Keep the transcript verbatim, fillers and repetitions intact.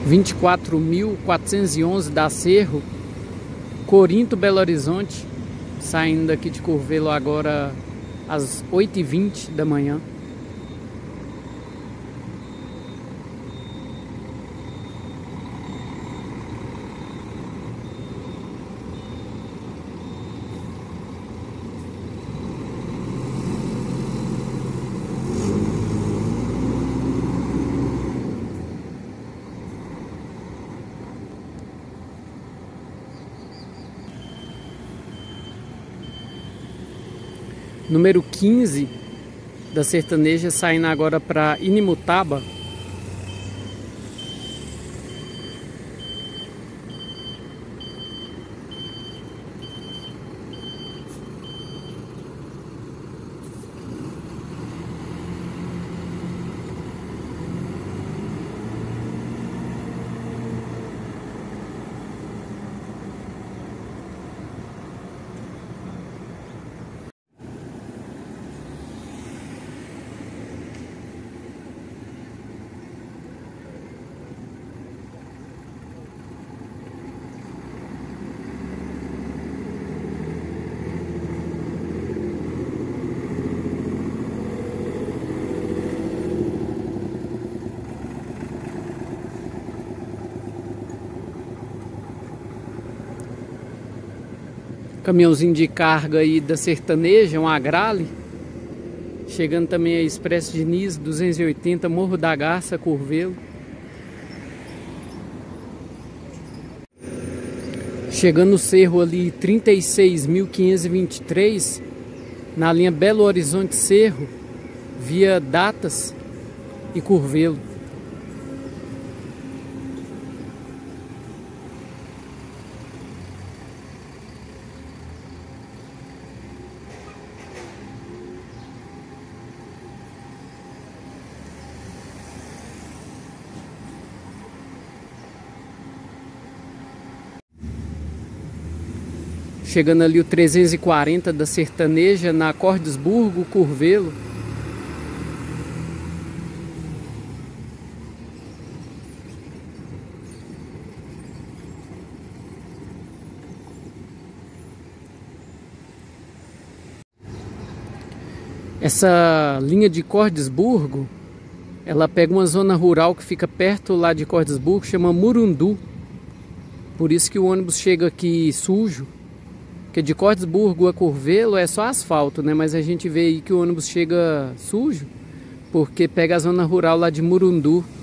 vinte e quatro mil quatrocentos e onze da Cerro, Corinto, Belo Horizonte, saindo daqui de Curvelo agora às oito e vinte da manhã. Número quinze da sertaneja saindo agora para Inimutaba. Caminhãozinho de carga aí da sertaneja, um Agrale. Chegando também a Expresso Diniz duzentos e oitenta, Morro da Garça, Curvelo. Chegando no Cerro ali trinta e seis mil quinhentos e vinte e três, na linha Belo Horizonte Cerro, via Datas e Curvelo. Chegando ali o trezentos e quarenta da sertaneja na Cordesburgo, Curvelo. Essa linha de Cordesburgo, ela pega uma zona rural que fica perto lá de Cordesburgo, chama Murundu. Por isso que o ônibus chega aqui sujo. Porque de Cordesburgo a Curvelo é só asfalto, né? Mas a gente vê aí que o ônibus chega sujo porque pega a zona rural lá de Murundu.